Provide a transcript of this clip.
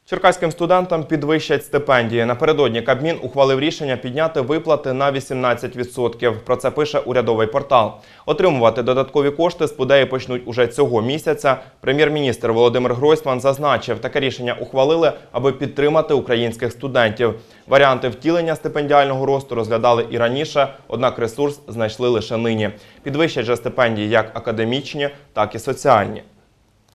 Черкаським студентам підвищать стипендії. Напередодні Кабмін ухвалив рішення підняти виплати на 18%. Про це пише урядовий портал. Отримувати додаткові кошти спудеї почнуть уже цього місяця. Прем'єр-міністр Володимир Гройсман зазначив, таке рішення ухвалили, аби підтримати українських студентів. Варіанти втілення стипендіального росту розглядали і раніше, однак ресурс знайшли лише нині. Підвищать же стипендії як академічні, так і соціальні.